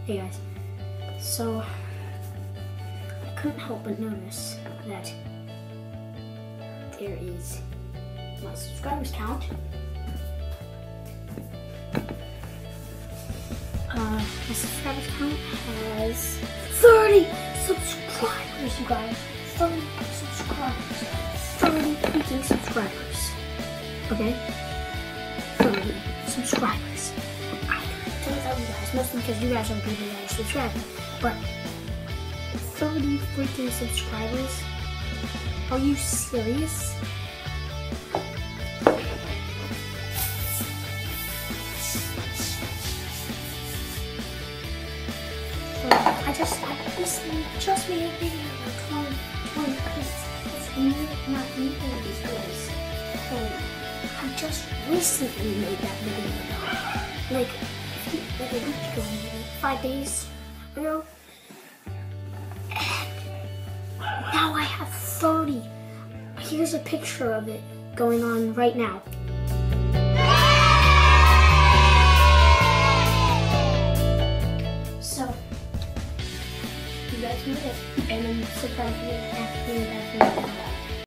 Hey guys, so I couldn't help but notice that there is my subscribers count. My subscribers count has 30 subscribers, you guys. 30 subscribers. 30 freaking subscribers. Okay? 30 subscribers. I couldn't tell you guys, mostly because you guys are people that are subscribing. But 30 freaking subscribers? Are you serious? I recently just made a video about 20 clicks. It's not even these videos. So I just recently made that video. Like a week ago, maybe 5 days ago. And now I have 30. Here's a picture of it going on right now. So you guys made it, and I'm surprised you didn't have to do that.